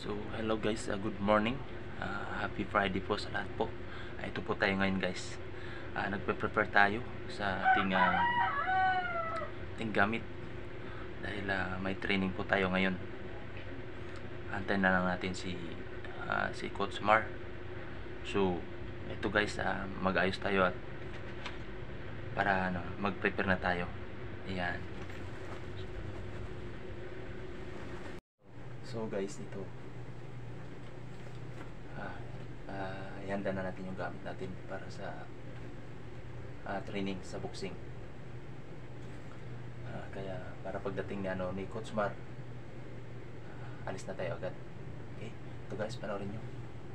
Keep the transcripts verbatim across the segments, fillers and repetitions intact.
So, hello guys, uh, good morning. Uh, happy Friday po sa lahat po. Uh, ito po tayo ngayon guys. Uh, Nagpe-prepare tayo sa ating, uh, ating gamit. Dahil uh, may training po tayo ngayon. Antayin na lang natin si, uh, si Coach Mar. So, ito guys, uh, mag-ayos tayo at para ano, mag-prepare na tayo. Ayan. So guys, ito ah, ah, ihanda na natin yung gamit natin para sa ah, training sa boxing. Ah, kaya para pagdating ni, ano, ni Coach Mar, ah, alis na tayo agad. Okay? Ito guys, panoorin nyo.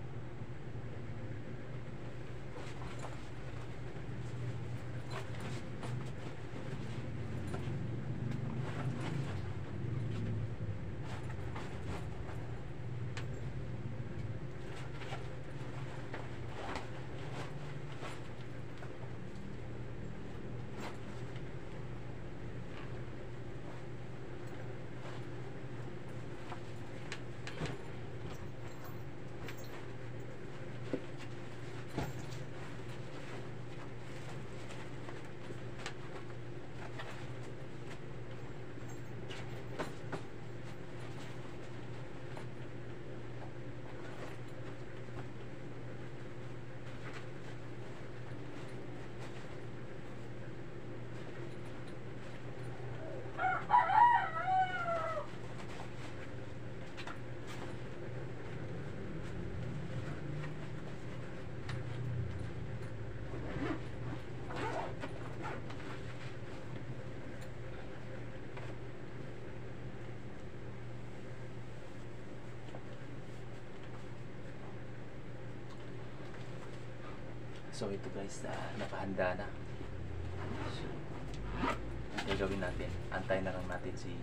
So ito guys, uh, nakahanda na. So, ang gagawin natin, antayin na lang natin si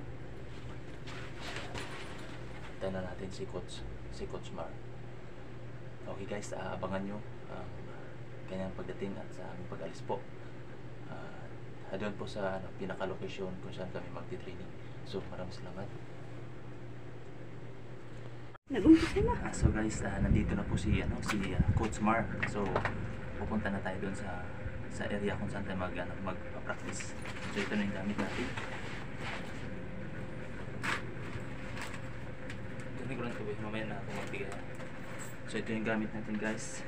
antayin na natin si Coach si Coach Mar. Okay guys, uh, abangan nyo ang uh, kanyang pagdating at sa aming pag-alis po. Uh, doon po sa ano, pinaka-location kung saan kami magti-training. So maraming salamat. Nag-umpisa na. Uh, so guys, uh, nandito na po si ano si uh, Coach Mar. So pupunta na tayo doon sa sa area kung saan tayo mag ano, mag-practice. So ito na yung gamit natin. Gani ko lang ito, eh. Mamaya na ako magbigay. So ito yung gamit natin guys.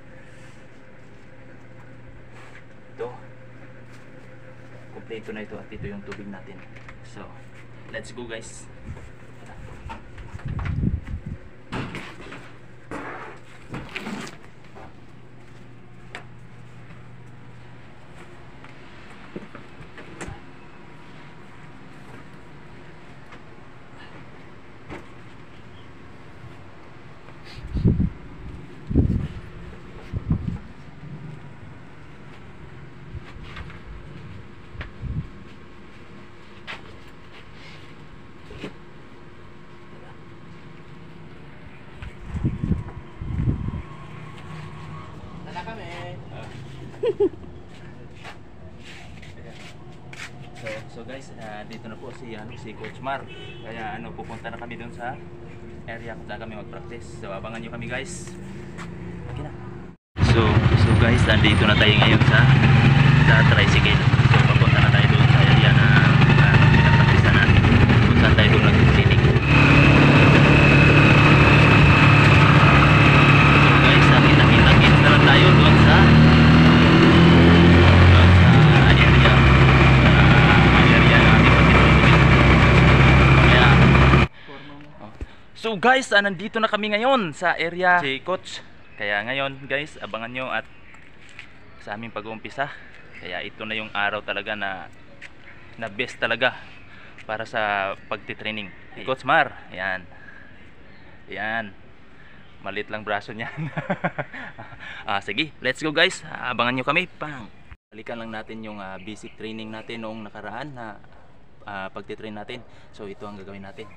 Ito. Kompleto na ito at ito yung tubig natin. So let's go guys. So, so guys, uh, dito na po si ano si Coach Mar. Kaya ano, pupunta na kami doon sa area kung saan kami mag-practice. So abangan niyo kami guys. Okay na. So, so guys, nandito na tayo ngayon sa sa tricycle. So papunta na tayo doon sa area na uh, pinapractice natin. Kung saan tayo doon nag-training. So guys, nakita-kita na lang tayo doon sa So guys, ah, nandito na kami ngayon sa area si Coach. Kaya ngayon guys, abangan nyo at sa aming pag-uumpisa. Kaya ito na yung araw talaga na na best talaga para sa pagtitraining. Si Coach Mar, yan. Yan. Malit lang braso niyan. ah, sige, let's go guys. Abangan nyo kami. Pang. Balikan lang natin yung uh, basic training natin noong nakaraan na uh, pagtitrain natin. So ito ang gagawin natin.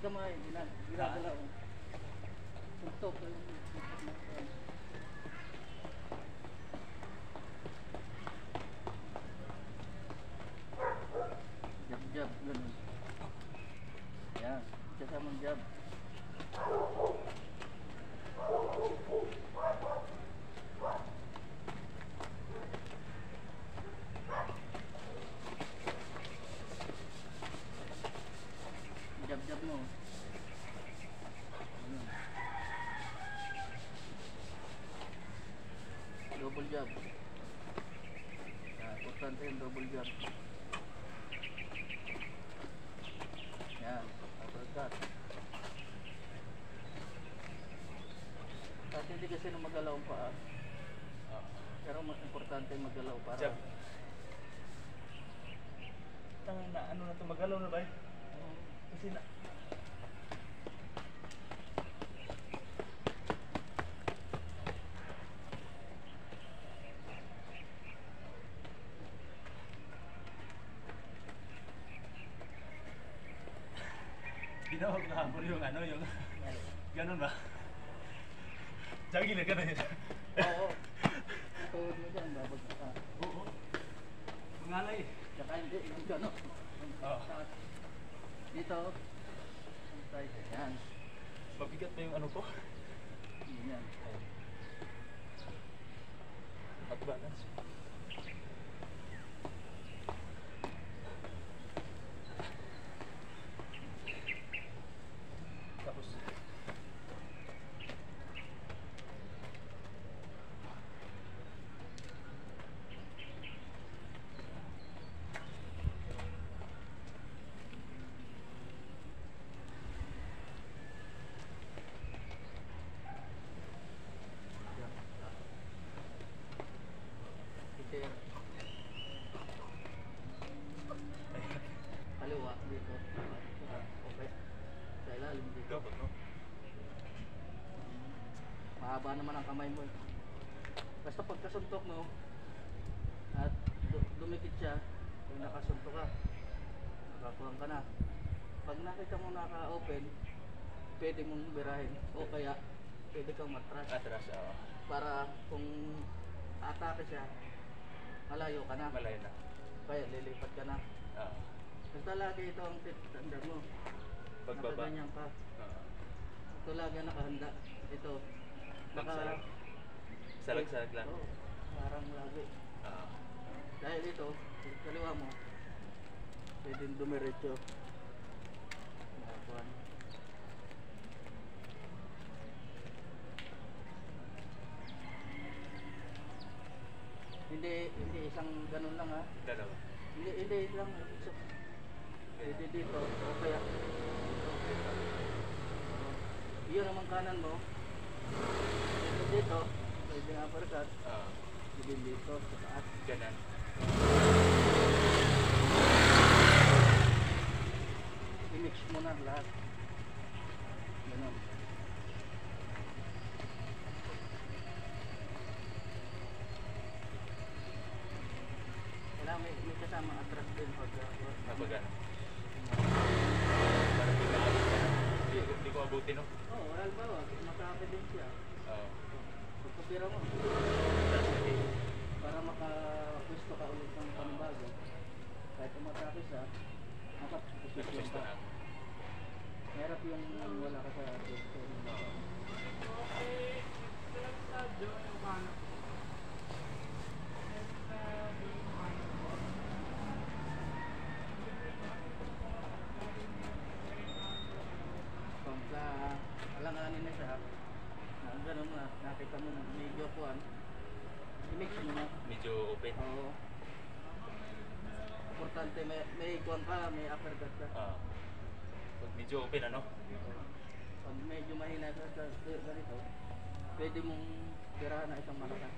kamay, gina- ginagalaw. Suntok. Jab-jab, ganun. Yan, kasamang jab. Jab-jab mo. Ganun. Double jab. Yan, importante yung double jab. Yan, uppercut. Kasi hindi kasi na magalaw ang paa. Pero mas importante magalaw para Jab. Tangan na, ano na to, magalaw na ba eh? um, Kasi na... Ginawa ko kahapon yung ano, yung... Ganun ba? Jagi na ganun yun. oo. Tuhod mo dyan, babagsak ka. Oo. Mangalay. Tsaka hindi, yung gano'n. Oo. Dito. Side. Yan. Mabigat pa yung ano ko. Yan. At balance. Tapos Kitir. Kaliwa dito. Okay. Sa ilalim dito. gabot, no? Mahaba naman ang kamay mo. eh. Basta pagkasuntok mo at du- dumikit siya, kung nakasuntok ka, nakakuhan ka na. Pag nakita mo naka-open, pwede mong birahin o kaya pwede kang matras Atras, oo. para kung atake siya, malayo ka na. Malayo na. Kaya lilipat ka na. Oo. Basta lagi ito ang tip, tanda mo. Pagbaba. Nakaganyan ka. Oo. Ito lagi ang nakahanda. Ito. Magsalag. Salag-salag lang. Oo, parang lagi. Oo. Dahil ito, kaliwa mo, pwedeng dumiretso. Nakakuhan. Hindi, hindi isang ganun lang ha. Dalawa. Hindi, hindi lang. Isa. Pwede dito, o kaya dito. Iyon naman kanan mo. Pwede dito, pwede nga uppercut. Oo. Pwede dito, sa taas. Ganun. I-mix mo na lahat. Ganun. Kailangan may, may kasama atras din pag uh, Kapag ano. Parang di ka abot ka na. Di, di ko abutin, no? Oo, oh, halimbawa, makakapit din siya. Oo. Pagkapira mo, Atras lagi. para makapwesto ka ulit ng panibago. Kahit umatake siya, makapwesto Nagpwesto ka. na. Mahirap yung wala ka sa pwesto. Pagka alanganin na siya, na gano'n na, nakita mo medyo kuhan, i-mix mo na. Medyo open. Oo. Importante, may, may kuhan ka, may uppercut ka. Oo. Pag medyo open, ano? Pag medyo mahina ka sa sa ganito, pwede mong tirahan na isang malakas.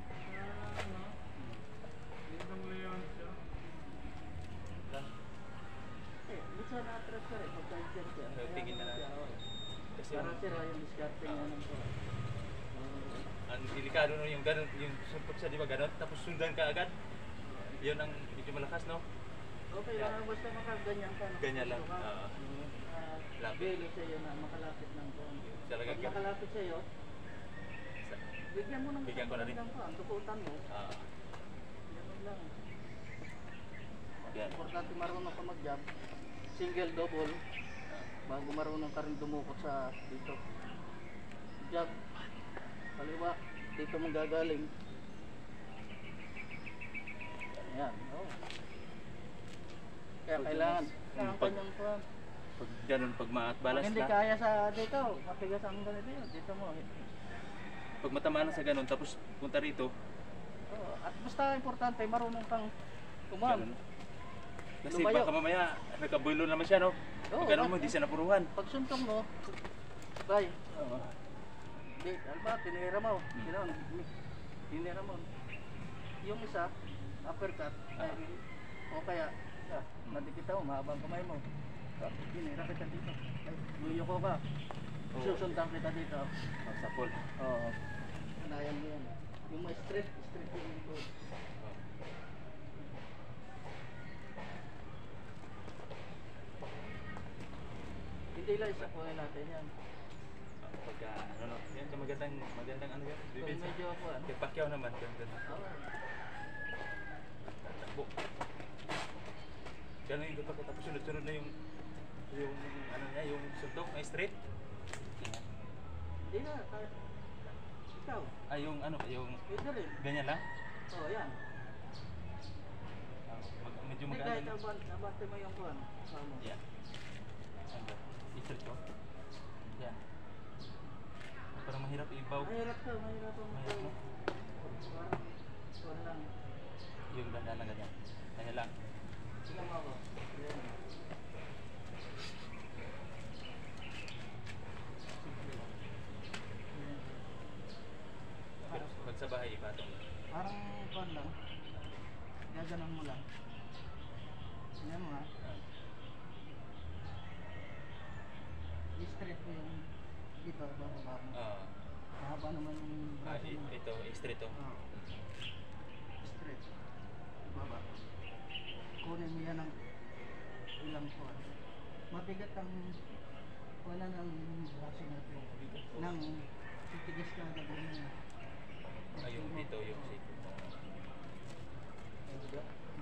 Eh, minsan na-atras ka rin pagka dyan siya. Eh, tingin na lang. Kaya, oo. Kasi Para yung, sira yung diskarte niya ng kuha. ang delikado no, yung ganun, yung suntok siya, di ba ganun? Tapos sundan ka agad. Yun ang medyo malakas, no? Okay lang, basta makaganyan ka. Ganyan lang, Ka. oo. Ah, Lapit. Bigyan sa'yo na makalapit ng kuhan. Talaga Pag ka. makalapit sa'yo, bigyan mo ng Bigyan ko na rin. ng kuhan, tukutan mo. Ah, Ganun lang. yan. Importante marunong ka mag-jab. Single, double. Bago marunong ka rin dumukot sa dito. Jab. Kaliwa. Dito mo gagaling. Ayan. Oh. Kaya Pag- kailangan. pag- Kailangan kanyang kuhan. Pag ganun, pag maat Pag balas hindi na. kaya sa dito, matigas ang ganito yun. Dito mo. Pag matamaan na sa ganun, tapos punta rito. Oh, at basta importante, marunong kang kumam. Ganun. Kasi Lumayo. baka mamaya, nagkabulo naman siya, no? Oo, Pag ganun mo, bak- hindi siya napuruhan. Pag suntong mo, bay, Oo. di, alba, tinira mo. Hmm. Ganoon, tinira mo. Yung isa, uppercut, Ah. ay, o kaya, ah, nadikita mo, mahabang kamay mo. Ah, tinira kita dito. Ay, luyoko ka. Oo. Susundan kita dito. Oh, sa pool. Oo. Kanayan mo yan. Yung mga straight, straight yung ito. Hindi lang isa po natin yan. Pagka, ano, no? Yan, yung magandang, magandang ano yan. Kung Bibig medyo ako ano. Kay Pacquiao naman, ganun. Oo. Takbo. Ganun yung kapag tapos sunod-sunod na yung yung ano niya, yung suntok na straight. Hindi na, kahit ikaw. Ay, yung ano, yung Pwede rin. ganyan lang. Oo, yan. Ah, mag, medyo Hindi maganda. kahit abante, abante mo yung kuhan. Ano? Yeah. Ano? I-straight ko. Yan. Parang mahirap ibaw. Mahirap ka, mahirap ang Mahirap mo. Parang, kuhan lang. Yung ganda na ganyan. Kaya lang. Sige mo ako. Yan. Pero pag sa bahay, ipatong. Parang kuhan lang. Gaganon mo lang. Tingnan mo ha. Ah. I-straight mo yung dito, bababa mo. Ah. Mahaba naman yung Ah, braso i- mo. ito, straight to. Oo. Straight. Baba. Kunin mo yan ng ilang kuhan. Mabigat ang wala ng braso natin. Nang titigas ka agad yun. Ah, yung dito, yung shape. Diba?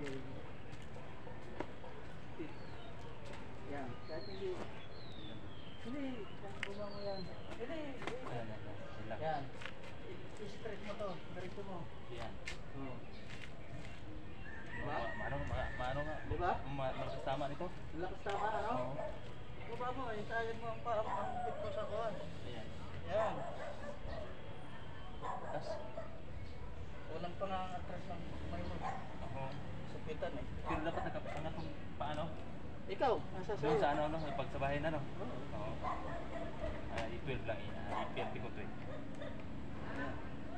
Yan. Kahit hindi. Hindi. Kahit buma mo yan. Hindi. Ayan, ayan, ayan. Yan lang. Yan. I- I-straight mo to. Diretso mo. Yan. Oo. Diba? Ma- Maano, ma- maano nga. Diba? Ma- malakas tama nito. Lakas tama, ano? Oo. Baba mo, hintayin mo ang pa ang ang bit mo sa kuhan. Ayan. Yan. Tapos, Walang pangangatras ng kamay mo. ako. Supitan eh. Pero dapat nakapangat kung paano. Ikaw, nasa Doon sa'yo. sa ano, no? Pag sa bahay na, no? Oo. Oo. Ah, i-twelve lang. Ah, i-twelve ko twelve. Yan.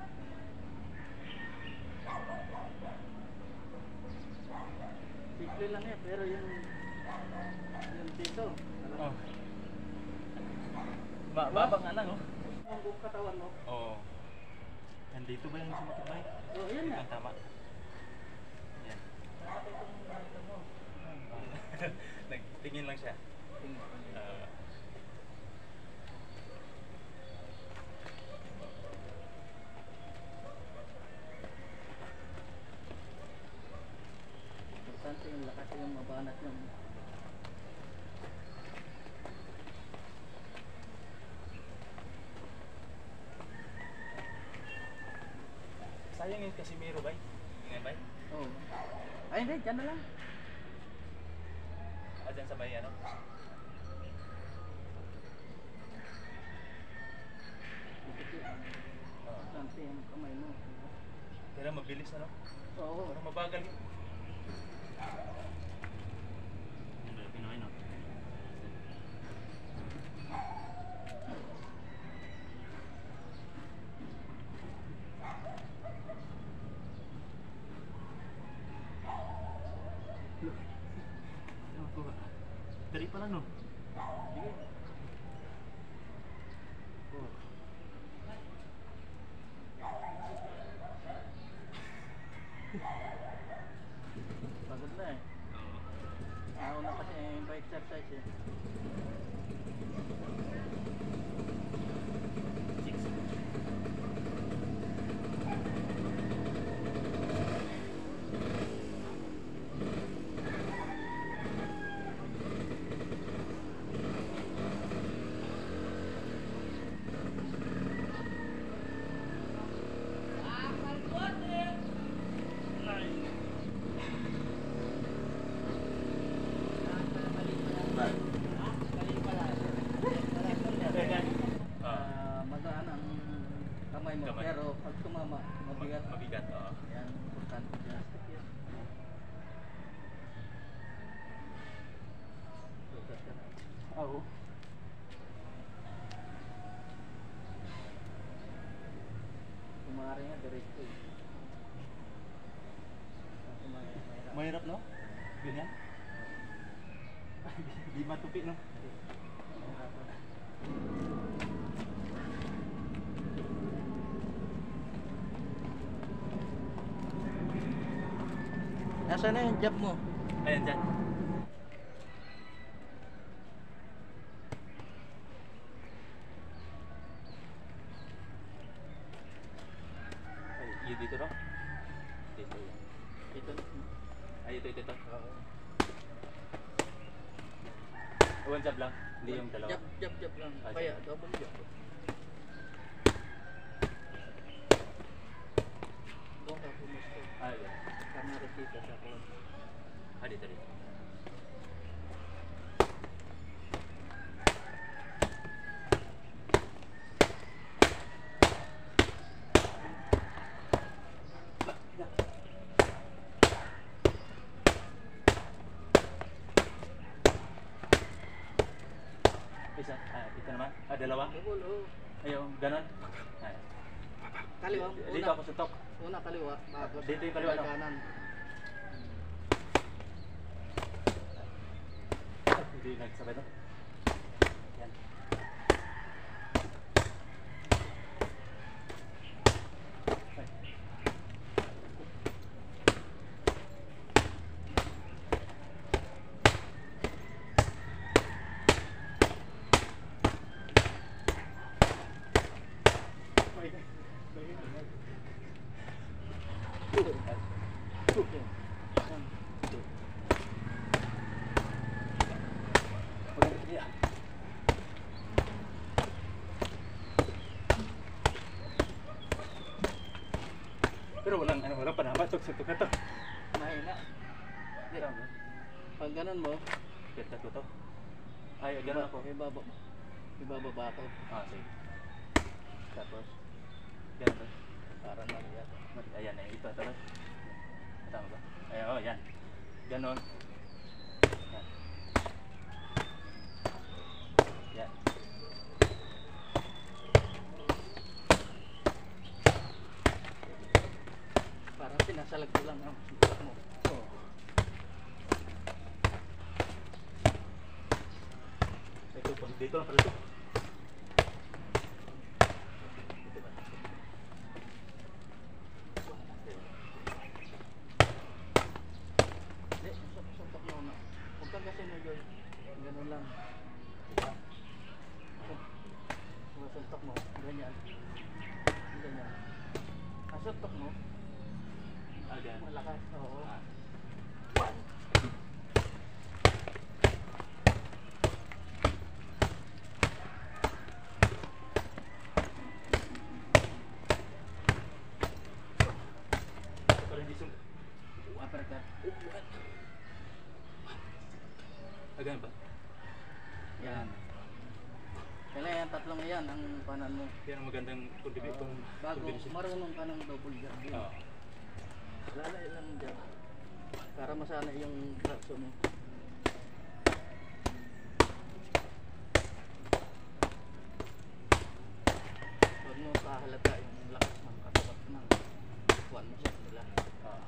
Simple lang eh, pero yung yung dito, alam Oh. mo, Ba baba nga lang, oh. ang buong katawan mo. Oo. Nandito ba yung sumakit ba? Oh, yan na. Ang tama. Yan. Dapat itong nakita mo. Nagtingin lang siya. Ah. Importante yung lakas yung mabanat yung Sayang yung Casimiro, bay. Ngayon, bay? oh. Ay hindi, dyan na lang. Ah, dyan sa may ano? Oo. Importante yung kamay mo. Pero mabilis, ano? Oo. Parang mabagal yun. Pinoy, no? Dari pa lang, no? Sige. Oh. kamay mo. Kamay. Pero pag tumama, mabigat. Mabigat, oo. Yan, importante dyan. Oo. Kumari nga, diretso eh. Kumari, mahirap. Mahirap, no? Ganyan? Di matupi, no? Nasaan na yung job mo? Ayan dyan. Ay, yun dito, no? Dito yan. Ito. Ay, ito, ito, ito. One job lang, hindi yung dalawa. Job, job, job lang. Ah, Kaya, job. double job. Doon ka pumusto. Ah, yan. Kami receipt sa ako. Ah, dito, dito. Isa, ah, ito naman. Ah, dalawa. Double, oh. Ayaw, ganon. Ah, Kaliwa. dito Una, ako suntok. una kaliwa. Bago Dito yung kaliwa, no? kanan. Hindi nagsabay, no? Yan. Ay. Pero walang ano, walang panama, tuk-tuk na to. Mahina. Di, pag ganun mo, Pita ko to. Ay, gano'n ako. ibaba, ibababa ako. Ah, sige. Tapos, gano'n to. Para mabigat. Ayan, eh, ito, ito. Tama ba? Ay, oh, yan. Ganon. Yan. Yan. Parang pinasalag ko lang ang suntok mo. Oh. Ito, pag dito lang pala ito. Dito ba? Hindi, suntok, suntok mo na. Huwag kang kasi na Joy. Ganun lang. Suntok mo, ganyan. Ganyan. Ang suntok mo, Ah, ganun. malakas. Oo. Ah. Ito pala hindi sum- Uppercut. Ah, ganun ba? Yan. Kailangan yan, tatlong yan ang panan mo. Yan ang magandang contribute Oo. kung Bago combination. marunong ka ng double jab din. Oo. Lalay lang dyan. Para masana yung braso mo. Huwag mo kahalata yung lakas ng katawan ng kuwan mo sa kanila. Ah.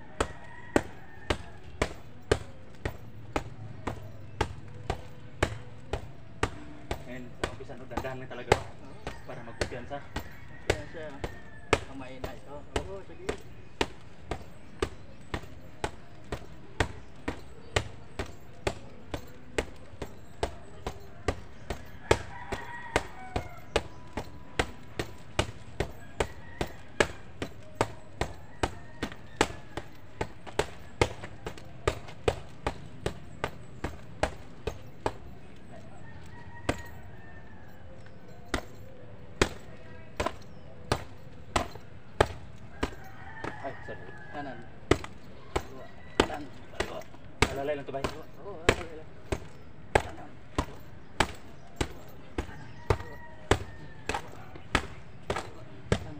Ngayon, sa umpisa, no, dandahan lang talaga, no? Para magkumpiyansa. Kaya siya, kamay na ito. Oo, sige. Ay, sorry. Kanan. Dua. Kanan. Dua. Alalay lang to, bay. Dua. Oo, ano lang. Kanan. Kanan.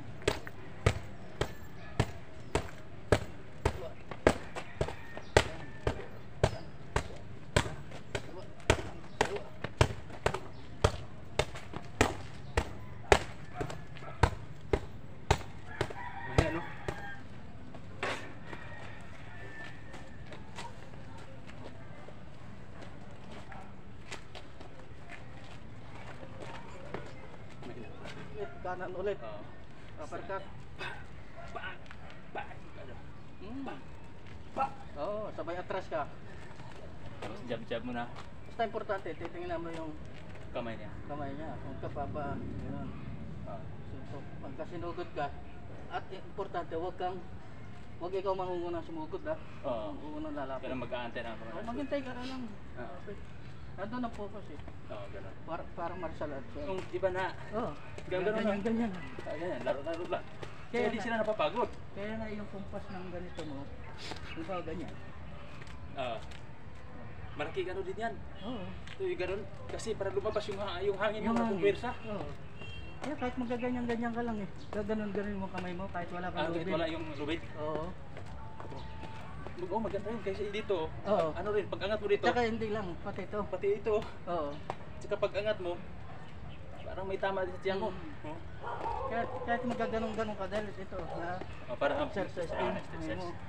kanan ulit. Oo. Uppercut. Pa, pa, pa. Ano? Mm. Oo, sabay atras ka. Tapos jab-jab mo na. Basta importante, titingnan mo yung Kamay niya. kamay niya. Kung kapapa, gano'n. Oo. So, pagka sinugod ka, at importante, huwag kang, huwag ikaw mangungunang sumugod ha. Oo. Mangungunang lalapit. Kailan mag-aantay na ako. Oh, maghintay ka na lang. Oo. Okay. Nandun ang focus eh. Oo, ganun. Par parang martial arts. Oh. Yung iba na, Oo. Ganun na. ganyan, ganyan. ah, ganyan, laro-laro lang. Kaya Kaya di na- sila napapagod. Kaya nga yung kumpas ng ganito mo, di ba ganyan? Oo. Malaki gano'n din yan. Oo. Ito yung gano'n. Kasi para lumabas yung, ha- yung hangin mo na pumwersa. Oo. Kaya kahit magaganyan-ganyan ka lang eh. Gaganon-ganon mo kamay mo kahit wala Ah, kang kahit lubid. wala yung lubid. Oo. Oo, maganda yun. Kasi dito, Oo. ano rin, pag angat mo dito, Tsaka hindi lang, pati ito. pati ito, Oo. tsaka pag angat mo, parang may tama din sa tiyan mo. Mm. Oh. Kahit, kahit magaganon-ganon ka dahil ito na Oh, parang exercise Ah, din. exercise. mo.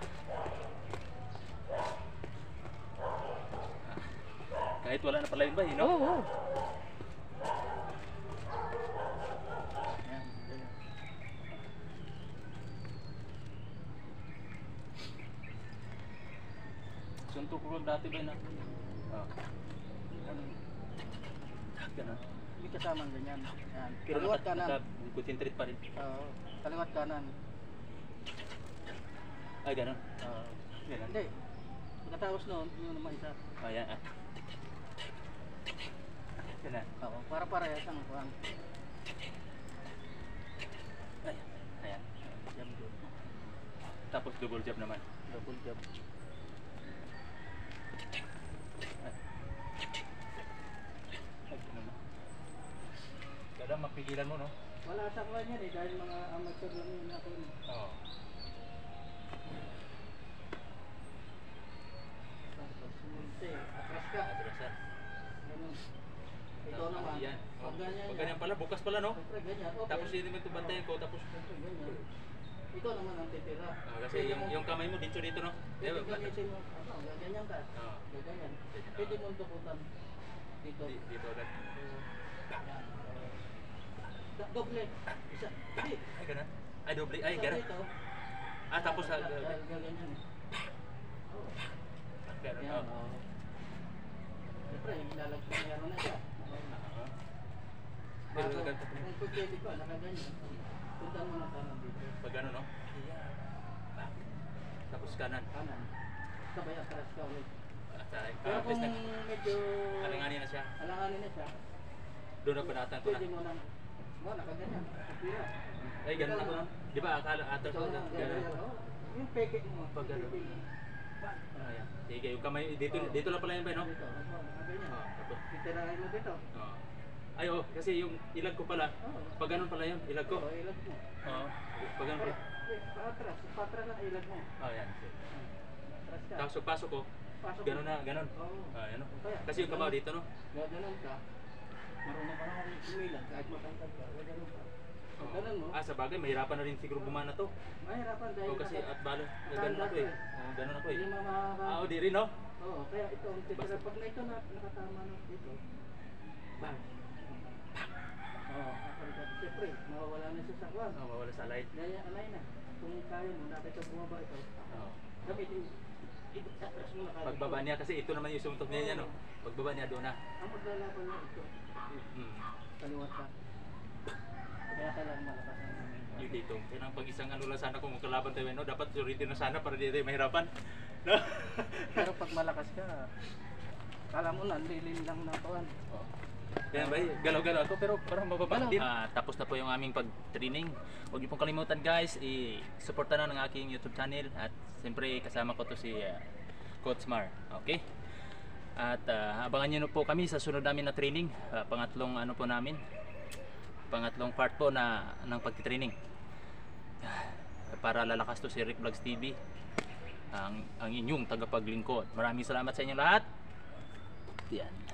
Kahit wala na pala yung bay, Oo. no? oo. Yan, ganyan. Suntok ko lang dati ba na? Oh. Ano, Ganun. May kasamang ganyan. Yan. Pero Kaliwat naka- kanan. naka- concentrate pa rin. Oo. Kaliwat kanan. Ay, ganun. Oo. Ganun. Hindi. Pagkatapos noon, yun naman isa. Ayan, ah. Ganun. Oo. Para parehas ang kuhan. Ayan. Ayan. Jab jab. Tapos double jab naman. Double jab. Ay, ganun na. Kada mapigilan mo, no? Wala sa kuhan yan eh. Dahil mga amateur lang yun ako. Oo. Tapos sumunti. Atras ka. Atrasan. Ganun. Ikaw naman. Yan. Pag ganyan Pag yan. ganyan pala, bukas pala, no? Siyempre ganyan. Okay. Tapos hindi mo ito bantayan ko, tapos... Siyempre ganyan. Ikaw naman ang titira. Ah, kasi Pwede yung, mo- yung kamay mo dito dito, no? Pwede Eh, gamitin mo. Ano, gaganyan ka. Oo. Gaganyan. Pwede. Pwede mo dukutan. Dito. Di- Dito agad. Yan. Da- Doble. Isa. Hindi. Ay, ganun. Ay, doble. Ay, Isa ganun. dito. Ah, tapos... Ga- ah, ga- ganun. Gaganyan. Oo. Ganun, Yan. oh. oo. Siyempre, ilalagay meron na siya. Ah. Bago, Pero ganito. kung pwede pa, nakaganyan. Puntan mo ng kanan dito. Pag ano, no? Tapos kanan. Kanan. Sabay atras ka ulit. At, ah, Pero at least kung na, medyo alanganin na siya. alanganin na siya, Doon na panatan ko na. pwede mo nang, mo, nakaganyan. Kapira. Ay, ganun ako, no? Di ba, akala atras Ikaw ko na. lang, Ganun. ganyan. oh. Yung peke mo. Pag ano. peke mo. Ba? Ah, yan. Sige, yung kamay, dito, Oo. dito lang pala yun ba, no? Dito, ako, nakaganyan. Oo, tapos. Titirahin mo dito. Oo. Ay, oh, kasi yung ilag ko pala, Oo. pag ganun pala yun, ilag ko. Oo, ilag mo. Oo. Pag ganun pala. Eh, Paatras. Paatras na ilag mo. Oh, yan. Atras ka. Tapos pasok ko, Pasok ganun mo. na, ganun. Oo. Ah, yan, no? Kaya, Kasi yung kamao dito, no? Gaganon ka. Marunong ka naman umilag kahit matangkad ka. Gaganon ka. Oo. Ganun mo. Ah, sa bagay, mahirapan na rin siguro bumana to. Mahirapan dahil Oo, kasi naka- at balo, nakahanda ganun ako ka eh. Oo, ganun ako eh. Hindi mo makaka... Ah, oh, di rin, no? Oo, kaya ito, ang titira. Basta- Pag na ito na, nakatama na dito. Bang! Oo, kapag siyempre, mawawala na siya sa kwan. Oh, mawala sa light. Gaya, alay na. Kung kaya mo, nakita bumaba ito. Oo. Gamitin, ito, atras mo na kaya. Pagbaba niya, kasi ito naman yung sumuntok niya, yan, no? Pagbaba niya, doon na. Ang paglalaban niya ito, Hmm. kaliwat ka. Kaya kailangan malakas ang Yung dito. Yan ang pag-isang ano lang sana kung magkalaban tayo, no? Dapat suritin na sana para di tayo mahirapan. No? Pero pag malakas ka, kala mo lang, lilin lang na kawan. Oh. Yan ba, galaw-galaw ako pero parang mababa Galaw. din. Ah, tapos na po yung aming pag-training. Huwag niyo pong kalimutan guys, i-supportan na ng aking YouTube channel at siyempre kasama ko to si ah, Coach Mar. Okay? At ah, abangan niyo po kami sa sunod namin na training, ah, pangatlong ano po namin. Pangatlong part po na ng pagti-training. Ah, Para lalakas to si Rick Vlogs T V. Ang ang inyong tagapaglingkod. Maraming salamat sa inyo lahat. Yan.